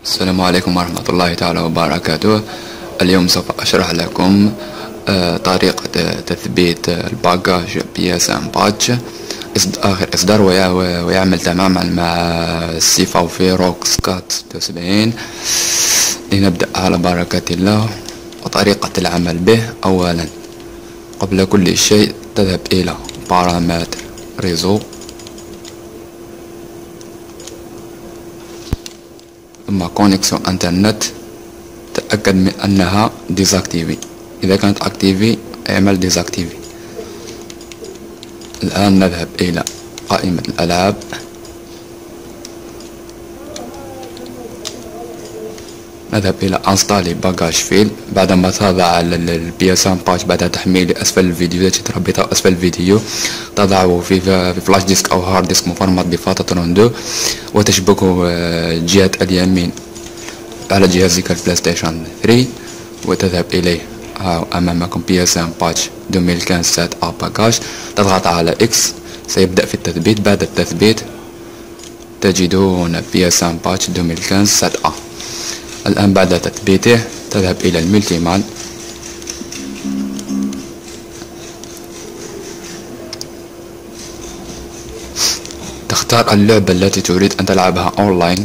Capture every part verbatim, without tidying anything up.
السلام عليكم ورحمة الله تعالى وبركاته. اليوم سوف أشرح لكم آه، طريقة تثبيت الباجاج بي اس ام باتش آخر إصدار، ويعمل تماما مع السيفا وفي روكس كات ستة وسبعين. لنبدأ على بركة الله. وطريقة العمل به: أولا قبل كل شيء تذهب إلى بارامتر ريزو، ثم كونكسيون انترنت. تأكد من أنها ديزاكتيفي، إذا كانت اكتيفي اعمل ديزاكتيفي. الآن نذهب إلى قائمة الألعاب، نذهب إلى انستالي باجاج فيل. بعدما تضع البي اس ام باتش بعد تحميل أسفل الفيديو التي تربطه أسفل الفيديو، تضعه في في فلاش ديسك أو هارد ديسك مفرمط بفاتورة دو، وتشبكه جهة اليمين على جهازك البلاي ستيشن ثلاثة، وتذهب إليه. أمامكم بي اس ام باتش ألفين وخمسة سات اب باجاج. تضغط على اكس، سيبدأ في التثبيت. بعد التثبيت تجدون بي اس ام باتش ألفين وخمسة سات اب. الآن بعد تثبيته تذهب إلى الملتي مان، تختار اللعبة التي تريد أن تلعبها أونلاين.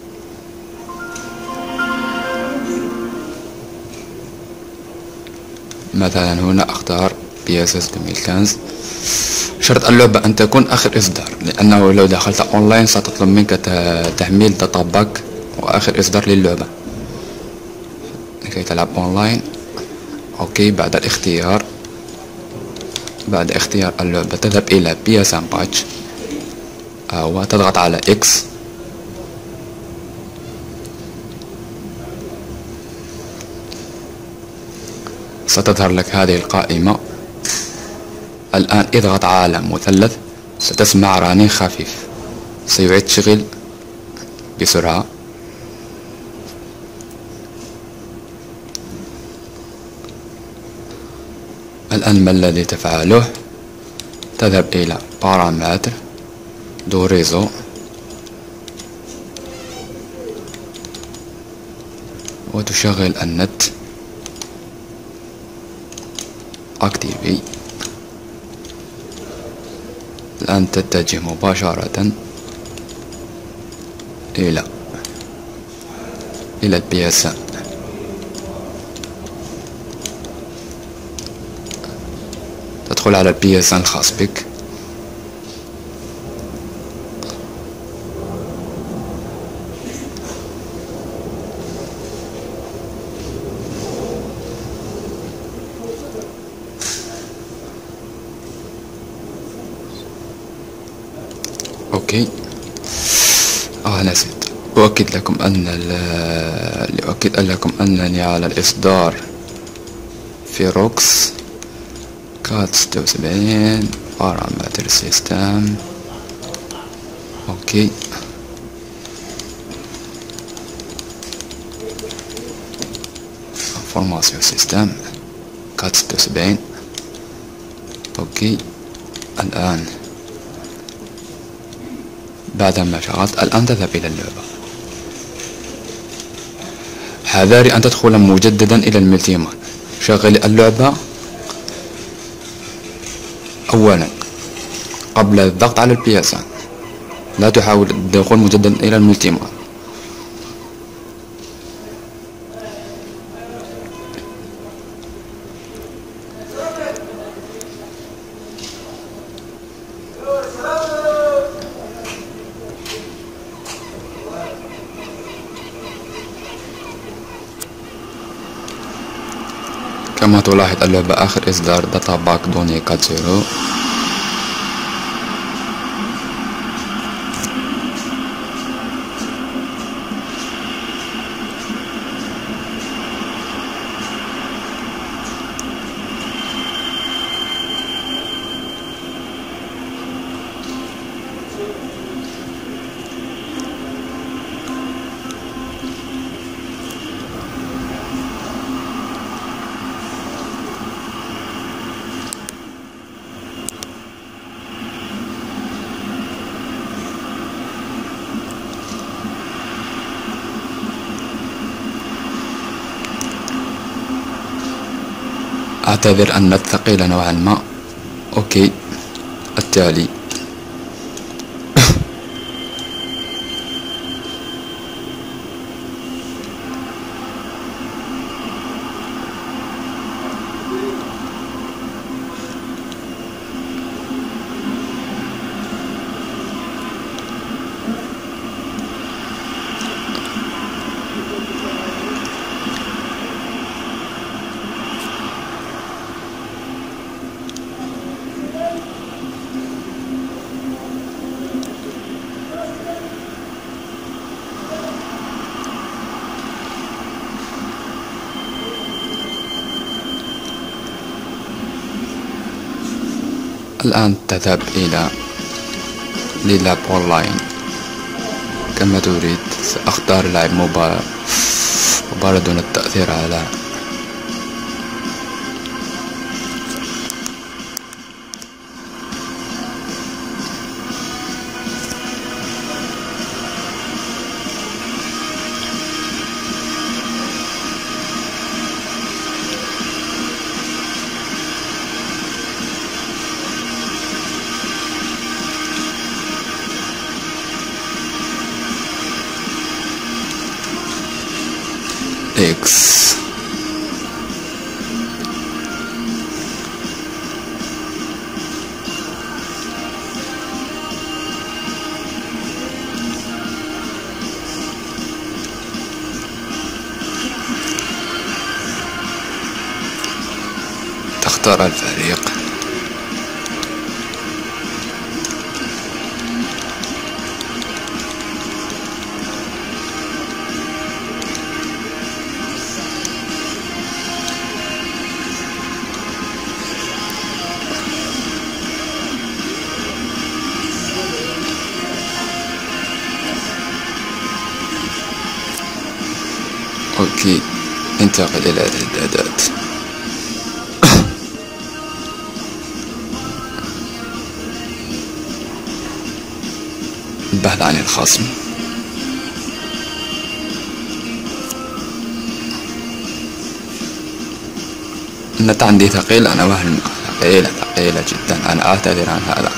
مثلا هنا أختار بي اس اس ألفين وخمسة. شرط اللعبة أن تكون آخر إصدار، لأنه لو دخلت أونلاين ستطلب منك تحميل داتا باك وآخر إصدار للعبة لكي تلعب أونلاين. أوكي. بعد الاختيار بعد اختيار اللعبة تذهب إلى بي اس ام باتش وتضغط على اكس. ستظهر لك هذه القائمة. الآن اضغط على مثلث، ستسمع رنين خفيف، سيعيد تشغيل بسرعة. الآن ما الذي تفعله؟ تذهب إلى بارامتر دو ريزو، وتشغل النت اكتيفي. الآن تتجه مباشرة إلى إلى البي اس ام. تدخل على البي اس ام الخاص بك. اوكي. اه نسيت أؤكد لكم أن لأؤكد لكم أنني على الإصدار في روكس كات ستة وسبعين بارامتر سيستم. اوكي. انفورماسيون سيستم كات ستة وسبعين. اوكي. الآن بعدما شغلت، الآن تذهب إلى اللعبة. حذاري أن تدخل مجددا إلى الملتي مان. شغل اللعبة أولا قبل الضغط على البي اس ام. لا تحاول الدخول مجددا إلى الملتي مان. كما تلاحظ اللعبة آخر إصدار داتا باك دوني كات زيرو. أعتذر أن ثقيلة نوعا ما. أوكي، التالي الآن تذهب إلى للعب أونلاين كما تريد. سأختار لعب مباراة مباراة دون التأثير على إكس. تختار الفريق. أوكي، انتقل إلى الإعدادات. البحث عن الخصم. النت عندي ثقيل، أنا وهم ثقيلة ثقيلة جدا، أنا أعتذر عن هذا.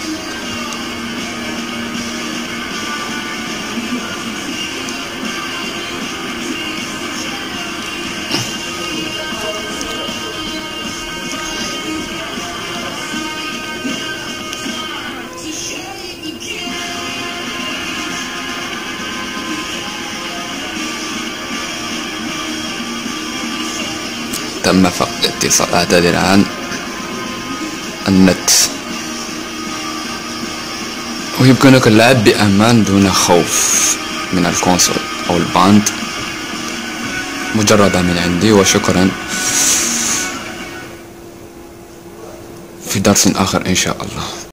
تم فقد الاتصال، أعتذر عن النت. ويمكنك اللعب بأمان دون خوف من الكونسول أو الباند. مجربة من عندي، وشكرا. في درس آخر إن شاء الله.